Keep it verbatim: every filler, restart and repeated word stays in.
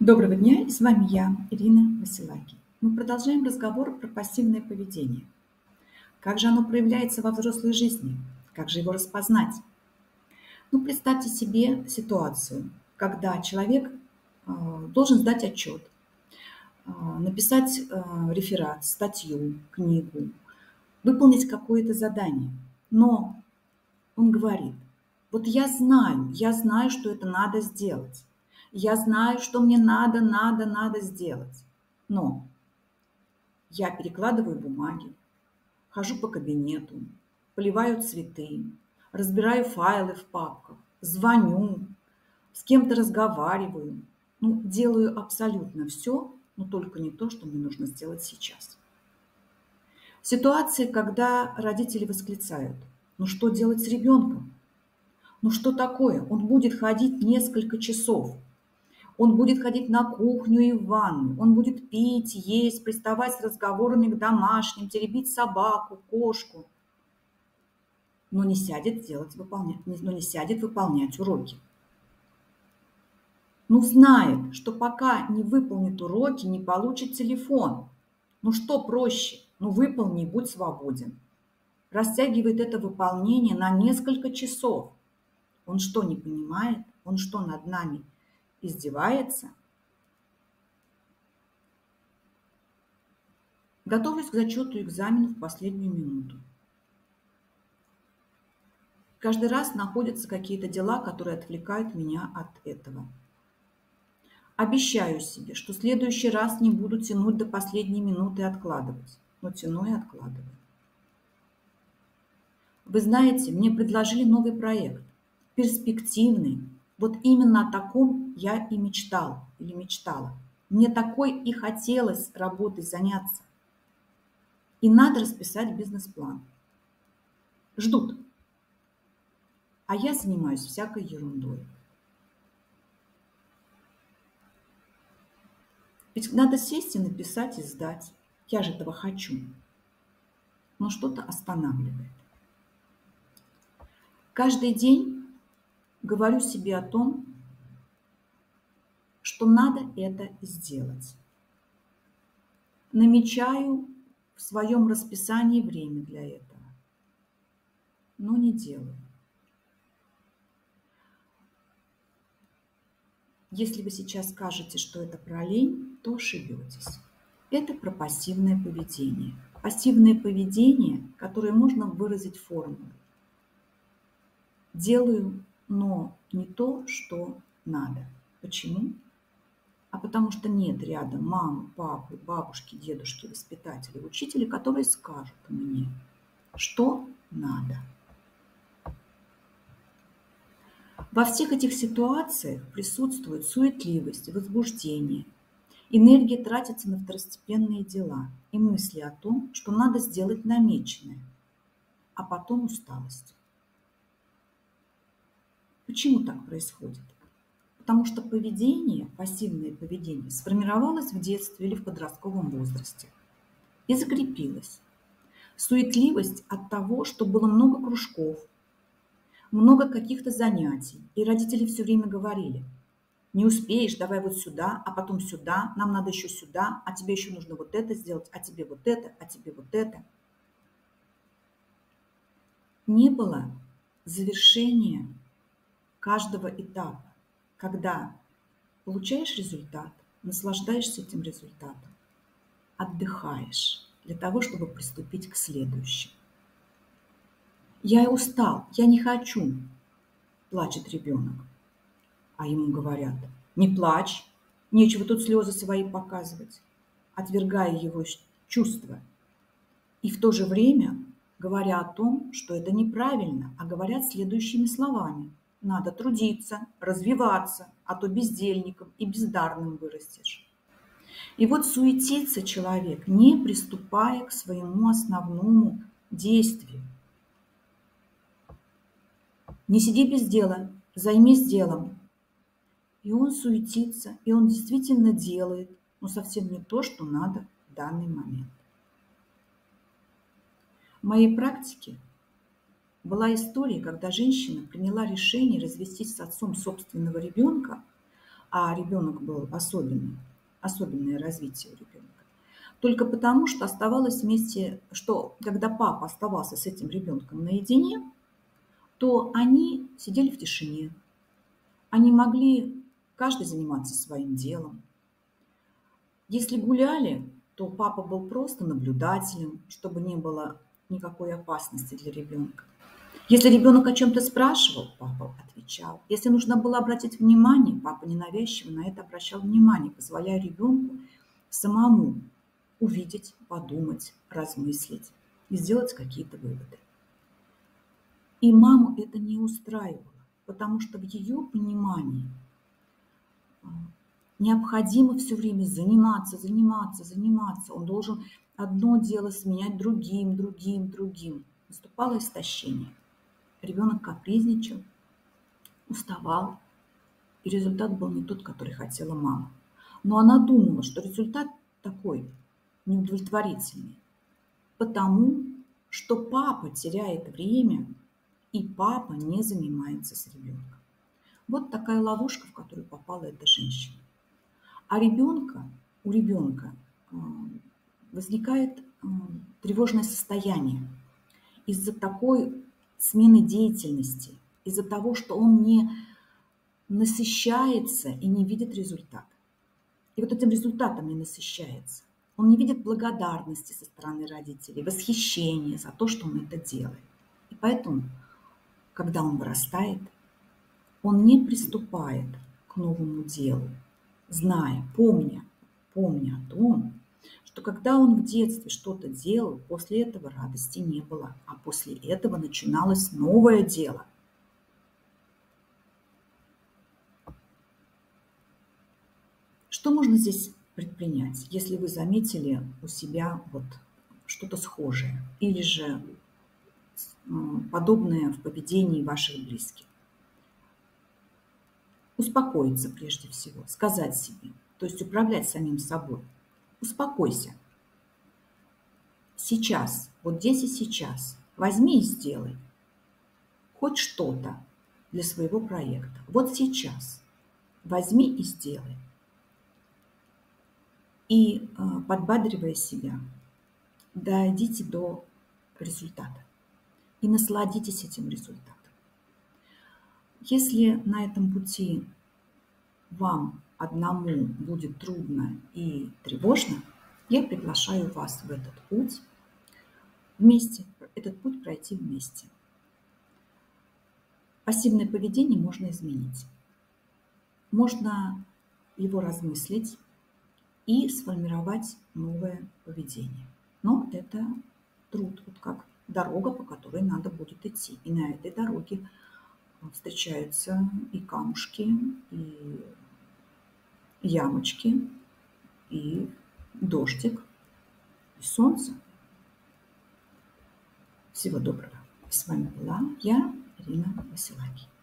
Доброго дня, и с вами я, Ирина Василаги. Мы продолжаем разговор про пассивное поведение. Как же оно проявляется во взрослой жизни? Как же его распознать? Ну, представьте себе ситуацию, когда человек э, должен сдать отчет, э, написать э, реферат, статью, книгу, выполнить какое-то задание. Но он говорит: вот я знаю, я знаю, что это надо сделать. Я знаю, что мне надо, надо, надо сделать. Но я перекладываю бумаги, хожу по кабинету, поливаю цветы, разбираю файлы в папках, звоню, с кем-то разговариваю. Ну, делаю абсолютно все, но только не то, что мне нужно сделать сейчас. Ситуации, когда родители восклицают: ну что делать с ребенком? Ну что такое? Он будет ходить несколько часов. Он будет ходить на кухню и в ванну. Он будет пить, есть, приставать с разговорами к домашним, теребить собаку, кошку. Но не сядет делать, выполнять, но не сядет выполнять уроки. Ну, знает, что пока не выполнит уроки, не получит телефон. Ну, что проще? Ну, выполни и будь свободен. Растягивает это выполнение на несколько часов. Он что, не понимает? Он что, над нами издевается? Готовлюсь к зачету экзамена в последнюю минуту. Каждый раз находятся какие-то дела, которые отвлекают меня от этого. Обещаю себе, что в следующий раз не буду тянуть до последней минуты и откладывать. Но тяну и откладываю. Вы знаете, мне предложили новый проект, перспективный. Вот именно о таком я и мечтал или мечтала. Мне такой и хотелось работой заняться. И надо расписать бизнес-план. Ждут. А я занимаюсь всякой ерундой. Ведь надо сесть и написать, и сдать. Я же этого хочу. Но что-то останавливает. Каждый день говорю себе о том, что надо это сделать. Намечаю в своем расписании время для этого, но не делаю. Если вы сейчас скажете, что это про лень, то ошибетесь. Это про пассивное поведение. Пассивное поведение, которое можно выразить формулой. Делаю, но не то, что надо. Почему? А потому что нет рядом мамы, папы, бабушки, дедушки, воспитателей, учителей, которые скажут мне, что надо. Во всех этих ситуациях присутствует суетливость, возбуждение. Энергия тратится на второстепенные дела и мысли о том, что надо сделать намеченное, а потом усталость. Почему так происходит? Потому что поведение, пассивное поведение, сформировалось в детстве или в подростковом возрасте и закрепилось. Суетливость от того, что было много кружков, много каких-то занятий, и родители все время говорили: не успеешь, давай вот сюда, а потом сюда, нам надо еще сюда, а тебе еще нужно вот это сделать, а тебе вот это, а тебе вот это. Не было завершения каждого этапа, когда получаешь результат, наслаждаешься этим результатом, отдыхаешь для того, чтобы приступить к следующему. Я устал, я не хочу, плачет ребенок. А ему говорят: не плачь, нечего тут слезы свои показывать, отвергая его чувства. И в то же время говоря о том, что это неправильно, а говорят следующими словами: надо трудиться, развиваться, а то бездельником и бездарным вырастешь. И вот суетится человек, не приступая к своему основному действию. Не сиди без дела, займись делом. И он суетится, и он действительно делает, но совсем не то, что надо в данный момент. В моей практике была история, когда женщина приняла решение развестись с отцом собственного ребенка, а ребенок был особенный, особенное развитие у ребенка. Только потому, что оставалось вместе, что когда папа оставался с этим ребенком наедине, то они сидели в тишине. Они могли каждый заниматься своим делом. Если гуляли, то папа был просто наблюдателем, чтобы не было никакой опасности для ребенка. Если ребенок о чем-то спрашивал, папа отвечал. Если нужно было обратить внимание, папа ненавязчиво на это обращал внимание, позволяя ребенку самому увидеть, подумать, размыслить и сделать какие-то выводы. И маму это не устраивало, потому что в ее понимании необходимо все время заниматься, заниматься, заниматься. Он должен одно дело сменять другим, другим, другим. Наступало истощение. Ребенок капризничал, уставал, и результат был не тот, который хотела мама. Но она думала, что результат такой неудовлетворительный, потому что папа теряет время, и папа не занимается с ребенком. Вот такая ловушка, в которую попала эта женщина. А ребенка, у ребенка возникает тревожное состояние из-за такой смены деятельности, из-за того, что он не насыщается и не видит результат. И вот этим результатом не насыщается. Он не видит благодарности со стороны родителей, восхищения за то, что он это делает. И поэтому, когда он вырастает, он не приступает к новому делу, зная, помня, помня о том, что когда он в детстве что-то делал, после этого радости не было, а после этого начиналось новое дело. Что можно здесь предпринять, если вы заметили у себя вот что-то схожее или же подобное в поведении ваших близких? Успокоиться прежде всего, сказать себе, то есть управлять самим собой. Успокойся. Сейчас, вот здесь и сейчас, возьми и сделай хоть что-то для своего проекта. Вот сейчас возьми и сделай. И, подбадривая себя, дойдите до результата и насладитесь этим результатом. Если на этом пути вам одному будет трудно и тревожно, я приглашаю вас в этот путь вместе, этот путь пройти вместе. Пассивное поведение можно изменить. Можно его размыслить и сформировать новое поведение. Но это труд, вот как дорога, по которой надо будет идти. И на этой дороге встречаются и камушки, и ямочки, и дождик, и солнце. Всего доброго. С вами была я, Ирина Василаги.